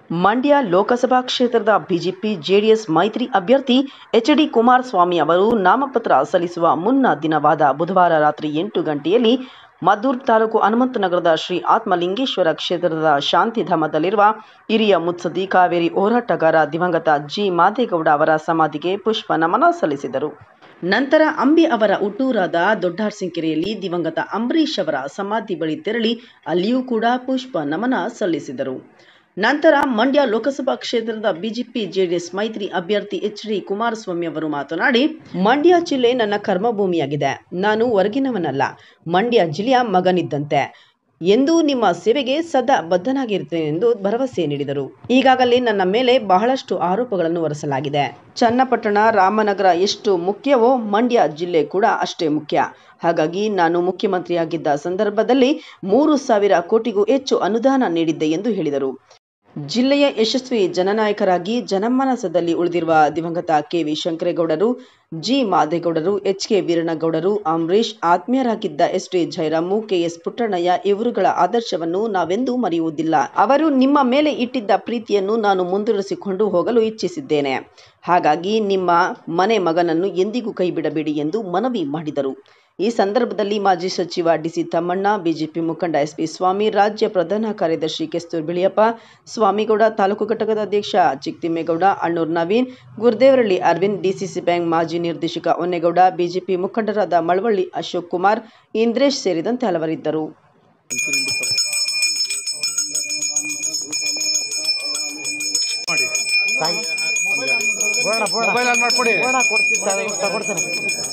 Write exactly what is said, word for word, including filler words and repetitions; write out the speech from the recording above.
ಮಂಡ್ಯ ಲೋಕಸಭಾ ಕ್ಷೇತ್ರದ BJP JDS ಮೈತ್ರಿ ಅಭ್ಯರ್ಥಿ ಎಚ್ ಡಿ ಕುಮಾರಸ್ವಾಮಿ ಅವರು ನಾಮಪತ್ರ ಸಲ್ಲಿಸುವ ಮುನ್ನ ದಿನವಾದ ಬುಧವಾರ ರಾತ್ರಿ ಎಂಟು ಗಂಟೆಯಲ್ಲಿ ಮದ್ದೂರು ತಾಲೂಕು ಹನುಮಂತನಗರದ ಶ್ರೀ ಆತ್ಮಲಿಂಗೇಶ್ವರ ಕ್ಷೇತ್ರದ ಶಾಂತಿಧಾಮದಲ್ಲಿರುವ ಹಿರಿಯ ಮುತ್ಸದ್ದಿ ಕಾವೇರಿ ಹೋರಾಟಗಾರ ದಿವಂಗತ ಜಿ ಮಾದೇಗೌಡ ಅವರ ಸಮಾಧಿಗೆ ಪುಷ್ಪ ನಮನ ಸಲ್ಲಿಸಿದರು. ನಂತರ ಅಂಬಿ ಅವರ ಹುಟ್ಟೂರಾದ ದೊಡ್ಡಾರ್ಸಿಂಕೆರೆಯಲ್ಲಿ ದಿವಂಗತ ಅಂಬರೀಶ್ ಅವರ ಸಮಾಧಿ ಬಳಿ ತೆರಳಿ ಅಲ್ಲಿಯೂ ಕೂಡ ಪುಷ್ಪ ನಮನ ಸಲ್ಲಿಸಿದರು. ನಂತರ ಮಂಡ್ಯ ಲೋಕಸಭಾ ಕ್ಷೇತ್ರದ ಬಿಜೆಪಿ ಜೆಡಿಎಸ್ ಮೈತ್ರಿ ಅಭ್ಯರ್ಥಿ ಎಚ್ ಡಿ ಕುಮಾರಸ್ವಾಮಿ ಅವರು ಮಾತನಾಡಿ, ಮಂಡ್ಯ ಜಿಲ್ಲೆ ನನ್ನ ಕರ್ಮಭೂಮಿಯಾಗಿದೆ. ನಾನು ಹೊರಗಿನವನಲ್ಲ, ಮಂಡ್ಯ ಜಿಲ್ಲೆಯ ಮಗನಿದ್ದಂತೆ ಎಂದು ನಿಮ್ಮ ಸೇವೆಗೆ ಸದಾ ಬದ್ಧನಾಗಿರುತ್ತೇನೆ ಎಂದು ಭರವಸೆ ನೀಡಿದರು. ಈಗಾಗಲೇ ನನ್ನ ಮೇಲೆ ಬಹಳಷ್ಟು ಆರೋಪಗಳನ್ನು ಹೊರಿಸಲಾಗಿದೆ. ಚನ್ನಪಟ್ಟಣ, ರಾಮನಗರ ಎಷ್ಟು ಮುಖ್ಯವೋ ಮಂಡ್ಯ ಜಿಲ್ಲೆ ಕೂಡ ಅಷ್ಟೇ ಮುಖ್ಯ. ಹಾಗಾಗಿ ನಾನು ಮುಖ್ಯಮಂತ್ರಿಯಾಗಿದ್ದ ಸಂದರ್ಭದಲ್ಲಿ ಮೂರು ಸಾವಿರ ಕೋಟಿಗೂ ಹೆಚ್ಚು ಅನುದಾನ ನೀಡಿದ್ದೆ ಎಂದು ಹೇಳಿದರು. ಜಿಲ್ಲೆಯ ಯಶಸ್ವಿ ಜನನಾಯಕರಾಗಿ ಜನಮಾನಸದಲ್ಲಿ ಉಳಿದಿರುವ ದಿವಂಗತ ಕೆ ವಿ ಶಂಕರೇಗೌಡರು, ಜಿ ಮಾದೇಗೌಡರು, ಎಚ್ ಕೆ ವೀರಣ್ಣಗೌಡರು, ಅಂಬರೀಶ್ ಆತ್ಮೀಯರಾಗಿದ್ದ S T Jayaramu, K S Puttannaiah ಇವರುಗಳ ಆದರ್ಶವನ್ನು ನಾವೆಂದೂ ಮರೆಯುವುದಿಲ್ಲ. ಅವರು ನಿಮ್ಮ ಮೇಲೆ ಇಟ್ಟಿದ್ದ ಪ್ರೀತಿಯನ್ನು ನಾನು ಮುಂದುವರಿಸಿಕೊಂಡು ಹೋಗಲು ಇಚ್ಛಿಸಿದ್ದೇನೆ. ಹಾಗಾಗಿ ನಿಮ್ಮ ಮನೆ ಮಗನನ್ನು ಎಂದಿಗೂ ಕೈಬಿಡಬೇಡಿ ಎಂದು ಮನವಿ ಮಾಡಿದರು. ಈ ಸಂದರ್ಭದಲ್ಲಿ ಮಾಜಿ ಸಚಿವ ಡಿ ಸಿ ತಮ್ಮಣ್ಣ, ಬಿಜೆಪಿ ಮುಖಂಡ ಎಸ್ ಪಿ ಸ್ವಾಮಿ, ರಾಜ್ಯ ಪ್ರಧಾನ ಕಾರ್ಯದರ್ಶಿ ಕೆಸ್ತೂರ್ ಬಿಳಿಯಪ್ಪ, ಸ್ವಾಮಿಗೌಡ, ತಾಲೂಕು ಘಟಕದ ಅಧ್ಯಕ್ಷ ಚಿಕ್ತಿಮ್ಮೇಗೌಡ, ಅಣ್ಣೂರ್ ನವೀನ್, ಗುರುದೇವರಹಳ್ಳಿ ಅರವಿಂದ್, ಡಿಸಿಸಿ ಬ್ಯಾಂಕ್ ಮಾಜಿ ನಿರ್ದೇಶಕ ಹೊನ್ನೇಗೌಡ, ಬಿಜೆಪಿ ಮುಖಂಡರಾದ ಮಳವಳ್ಳಿ ಅಶೋಕ್ ಕುಮಾರ್, ಇಂದ್ರೇಶ್ ಸೇರಿದಂತೆ ಹಲವರಿದ್ದರು. ಮೊಬೈಲ್ ಆನ್ ಮಾಡ್ಕೊಡಿ.